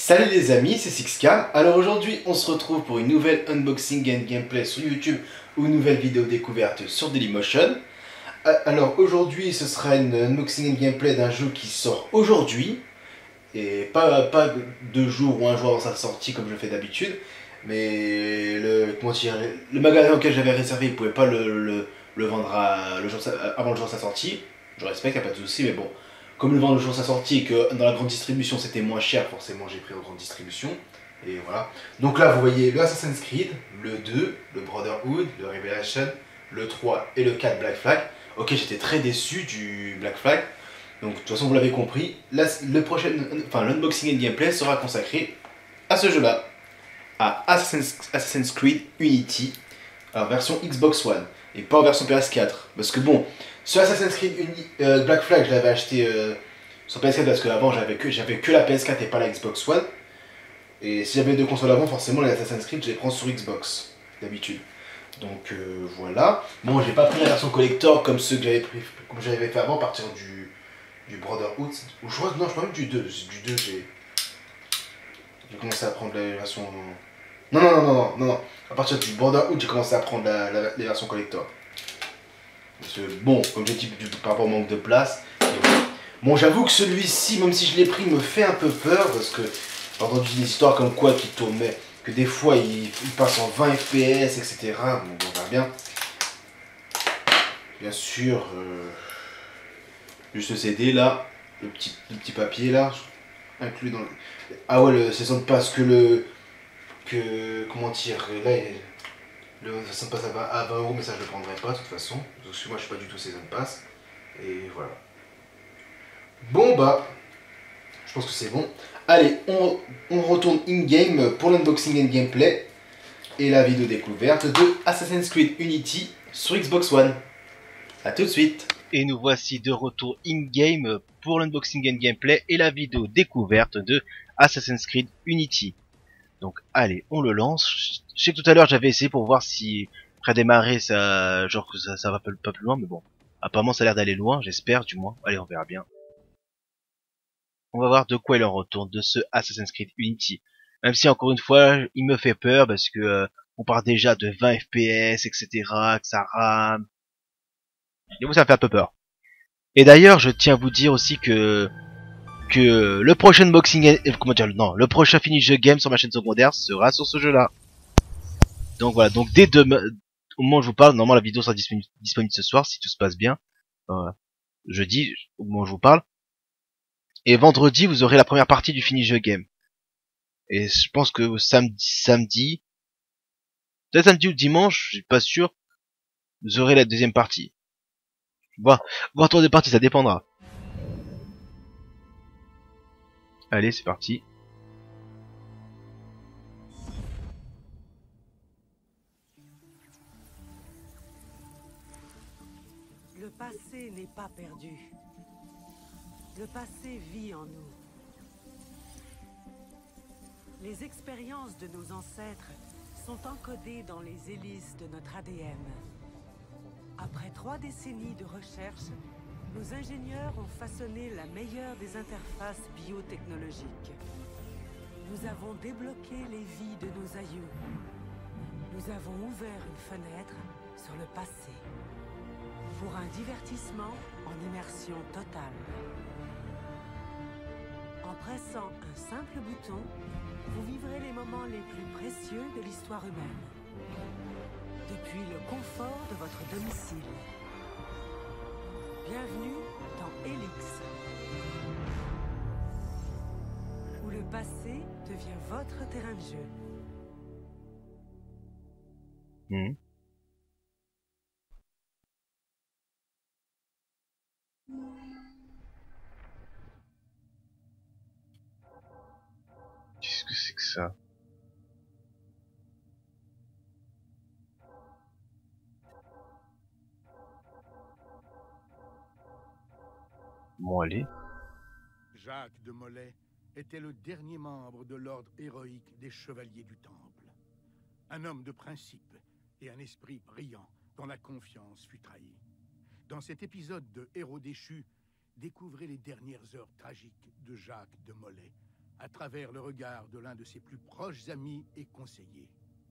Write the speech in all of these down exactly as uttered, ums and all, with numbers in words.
Salut les amis, c'est Sixcam. Alors aujourd'hui, on se retrouve pour une nouvelle unboxing and gameplay sur YouTube ou une nouvelle vidéo découverte sur Dailymotion. Alors aujourd'hui, ce sera une unboxing and gameplay d'un jeu qui sort aujourd'hui et pas, pas deux jours ou un jour avant sa sortie comme je fais d'habitude. Mais le, comment dire, le magasin auquel j'avais réservé, il ne pouvait pas le, le, le vendre à, le jour, avant le jour de sa sortie. Je respecte, il n'y a pas de souci, mais bon. Comme le vend le jour de sa sortie et que dans la grande distribution c'était moins cher, forcément j'ai pris en grande distribution. Et voilà. Donc là vous voyez le Assassin's Creed, le deux, le Brotherhood, le Revelation, le trois et le quatre Black Flag. Ok, j'étais très déçu du Black Flag. Donc de toute façon vous l'avez compris, là, le prochain, enfin l'unboxing et gameplay sera consacré à ce jeu-là, à Assassin's, Assassin's Creed Unity, alors version Xbox One et pas en version P S quatre. Parce que bon, sur Assassin's Creed Uni, euh, Black Flag, je l'avais acheté euh, sur P S quatre parce qu'avant j'avais que, j'avais que la P S quatre et pas la Xbox One. Et si j'avais deux consoles avant, forcément les Assassin's Creed, je les prends sur Xbox, d'habitude. Donc euh, voilà. Bon, j'ai pas pris la version collector comme ceux que j'avais pris, comme j'avais fait avant, à partir du, du Brotherhood. Ou je crois, non, je crois même du deux. Du deux, j'ai j'ai commencé à prendre la version. Non, non, non, non, non, non, non. À partir du Brotherhood, j'ai commencé à prendre la, la, les versions collector. Parce que bon, comme j'ai dit, par rapport au manque de place. Bon, j'avoue que celui-ci, même si je l'ai pris, me fait un peu peur. Parce que j'ai entendu une histoire comme quoi qui tournait, que des fois il, il passe en vingt F P S, et cetera. Bon, on verra bien. Bien sûr, euh, juste le C D là, le petit, le petit papier là, inclus dans le. Ah ouais, le saison de passe que le. Que. Comment dire, là, le saison de passe à vingt euros, mais ça je le prendrai pas de toute façon. Parce que moi je suis pas du tout saison de passe. Et voilà. Bon bah, je pense que c'est bon. Allez, on, on retourne in-game pour l'unboxing and gameplay et la vidéo découverte de Assassin's Creed Unity sur Xbox One. A tout de suite. Et nous voici de retour in-game pour l'unboxing and gameplay et la vidéo découverte de Assassin's Creed Unity. Donc allez, on le lance. Je sais que tout à l'heure j'avais essayé pour voir si prédémarrer ça, genre que ça, ça va pas plus loin, mais bon. Apparemment ça a l'air d'aller loin, j'espère du moins. Allez, on verra bien. On va voir de quoi il en retourne de ce Assassin's Creed Unity. Même si encore une fois, il me fait peur parce que euh, on part déjà de vingt F P S, et cetera, que ça rame. Et vous, ça me fait un peu peur. Et d'ailleurs, je tiens à vous dire aussi que que le prochain boxing, comment dire, non, le prochain finish the game sur ma chaîne secondaire sera sur ce jeu-là. Donc voilà, donc dès demain, au moment où je vous parle, normalement la vidéo sera disponible, disponible ce soir si tout se passe bien. Euh, jeudi, au moment où je vous parle. Et vendredi, vous aurez la première partie du finish the game. Et je pense que samedi, samedi, peut-être samedi ou dimanche, je suis pas sûr, vous aurez la deuxième partie. Bon, voir tour de partie, ça dépendra. Allez, c'est parti. Le passé n'est pas perdu. Le passé vit en nous. Les expériences de nos ancêtres sont encodées dans les hélices de notre A D N. Après trois décennies de recherche, nos ingénieurs ont façonné la meilleure des interfaces biotechnologiques. Nous avons débloqué les vies de nos aïeux. Nous avons ouvert une fenêtre sur le passé. Pour un divertissement en immersion totale. En pressant un simple bouton, vous vivrez les moments les plus précieux de l'histoire humaine. Depuis le confort de votre domicile. Bienvenue dans Helix. Où le passé devient votre terrain de jeu. Mmh. Qu'est-ce que c'est que ça? Bon, allez. Jacques de Molay était le dernier membre de l'ordre héroïque des Chevaliers du Temple. Un homme de principe et un esprit brillant dont la confiance fut trahie. Dans cet épisode de Héros déchus, découvrez les dernières heures tragiques de Jacques de Molay, à travers le regard de l'un de ses plus proches amis et conseillers.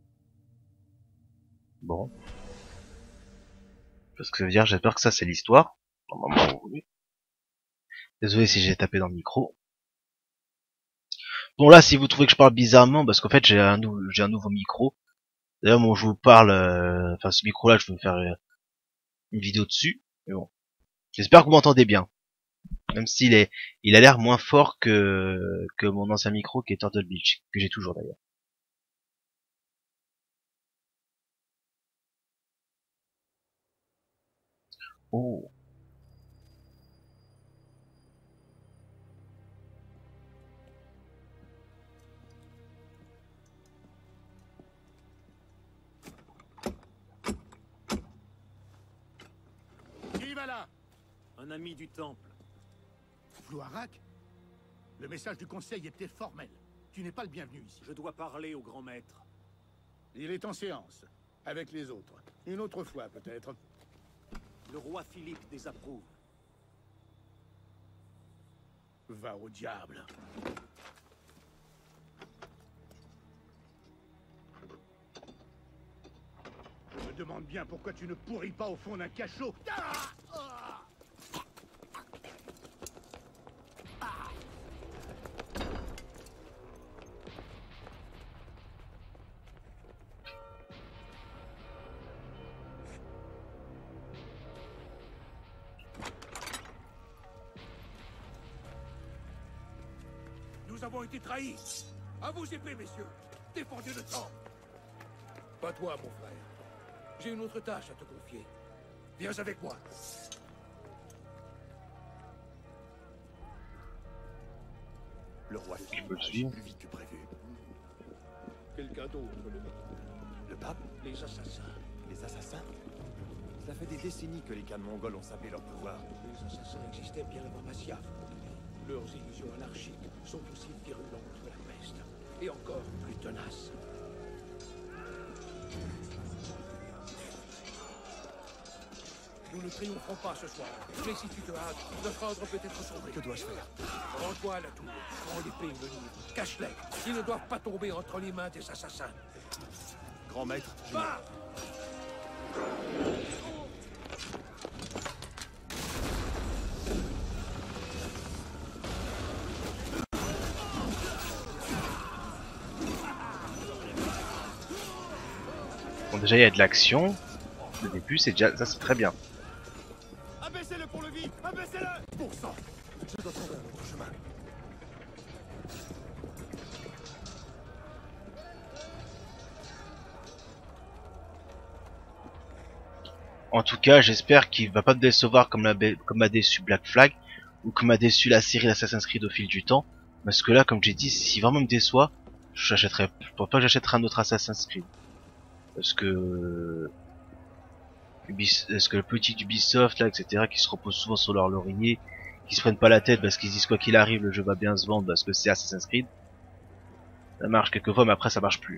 Bon. Parce que ça veut dire, j'espère que ça c'est l'histoire. Normalement, oui. Désolé si j'ai tapé dans le micro. Bon là, si vous trouvez que je parle bizarrement, parce qu'en fait j'ai un, nou j'ai un nouveau micro. D'ailleurs, moi je vous parle, euh... enfin ce micro-là, je vais me faire euh, une vidéo dessus. Mais bon, j'espère que vous m'entendez bien. Même s'il est, il a l'air moins fort que que mon ancien micro qui est Turtle Beach, que j'ai toujours d'ailleurs. Oh. Qui va là? Un ami du temple. Floirac? Le message du conseil était formel. Tu n'es pas le bienvenu ici. Je dois parler au grand maître. Il est en séance, avec les autres. Une autre fois, peut-être. Le roi Philippe désapprouve. Va au diable. Je me demande bien pourquoi tu ne pourris pas au fond d'un cachot. Ah ah Nous avons été trahis. À vos épées, messieurs. Défendez le temple. Pas toi, mon frère. J'ai une autre tâche à te confier. Viens avec moi. Le roi Je Philippe peux le agit suivre. plus vite que prévu. Quelqu'un d'autre le dit. Le pape? Les assassins. Les assassins? Cela fait des décennies que les Khan mongols ont sapé leur pouvoir. Les assassins existaient bien avant Masyaf. Leurs illusions anarchiques sont aussi virulentes que la peste. Et encore plus tenaces. Nous ne triompherons pas ce soir. Mais si tu te hâtes, notre ordre peut être sauvé. Que dois-je faire? Rends-toi à la tour. Prends l'épée et le livre. Cache-les. Ils ne doivent pas tomber entre les mains des assassins. Grand maître, je... Va! Bon, déjà il y a de l'action. Le début, c'est déjà, ça c'est très bien. Abaissez-le pour le vide! Abaissez-le! Pour ça. Je dois trouver un autre chemin. En tout cas, j'espère qu'il va pas me décevoir comme m'a comme m'a déçu Black Flag ou comme m'a déçu la série d'Assassin's Creed au fil du temps. Parce que là, comme j'ai dit, si vraiment me déçoit, j'achèterai. Je pense pas que j'achèterai un autre Assassin's Creed. Parce que Ubis... parce que le politique d'Ubisoft là, et cetera, qui se repose souvent sur leur laurier, qui se prennent pas la tête parce qu'ils disent quoi qu'il arrive, le jeu va bien se vendre parce que c'est Assassin's Creed. Ça marche quelquefois, mais après ça marche plus.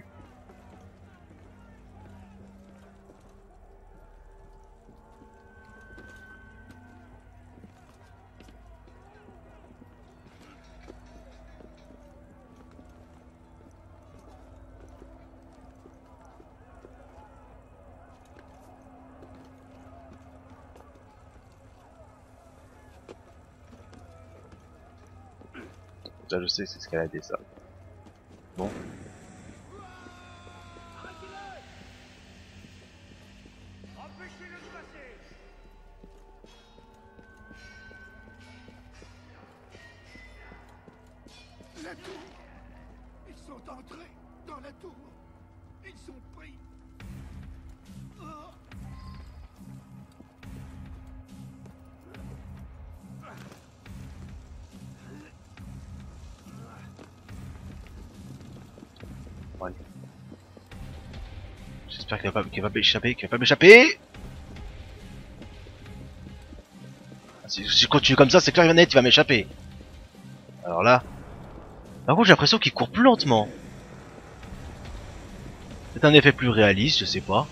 Ça je sais, c'est escalader ça. Bon. La tour. Ils sont entrés dans la tour. Ils sont pris. Oh. Bon, allez. J'espère qu'il va pas, qu'il va m'échapper, qu'il va pas m'échapper. Si, si je continue comme ça, c'est clair et net, il va m'échapper. Alors là, par contre, j'ai l'impression qu'il court plus lentement. C'est un effet plus réaliste, je sais pas.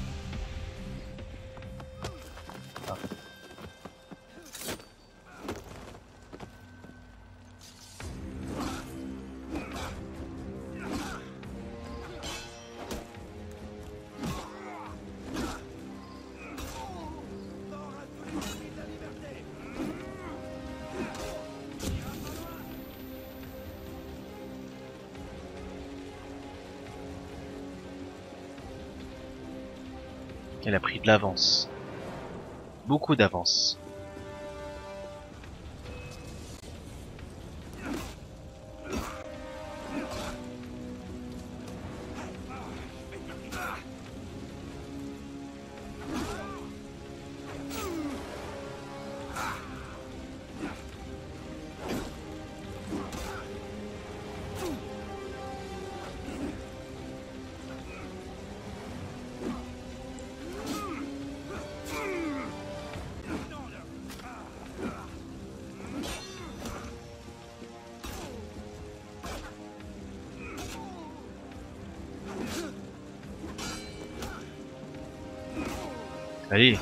Ah. Elle a pris de l'avance. Beaucoup d'avance. Allez.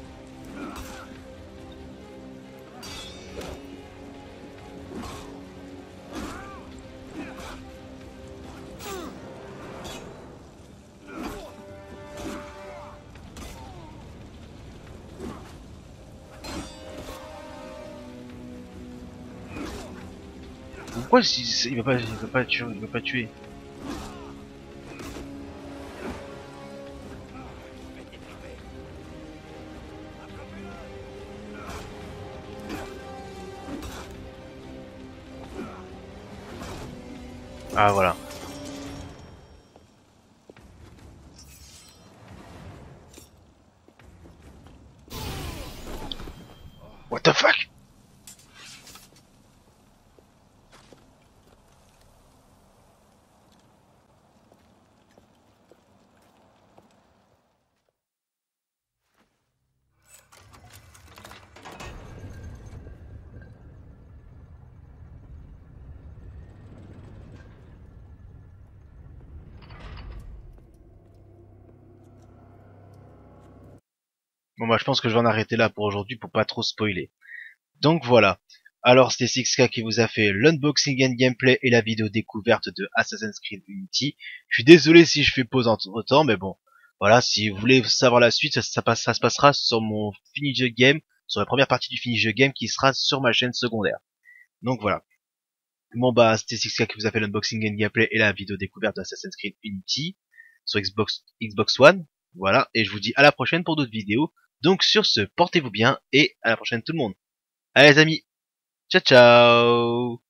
Pourquoi il, il va pas, il va pas tuer, il va pas tuer. Ah voilà. What the fuck? Bon bah je pense que je vais en arrêter là pour aujourd'hui pour pas trop spoiler. Donc voilà. Alors c'était six K qui vous a fait l'unboxing and gameplay et la vidéo découverte de Assassin's Creed Unity. Je suis désolé si je fais pause entre temps, mais bon. Voilà, si vous voulez savoir la suite, ça, ça, passe, ça se passera sur mon Finish the Game, sur la première partie du Finish the Game qui sera sur ma chaîne secondaire. Donc voilà. Bon bah c'était six K qui vous a fait l'unboxing and gameplay et la vidéo découverte de Assassin's Creed Unity sur Xbox, Xbox One. Voilà, et je vous dis à la prochaine pour d'autres vidéos. Donc sur ce, portez-vous bien et à la prochaine tout le monde. Allez les amis, ciao ciao.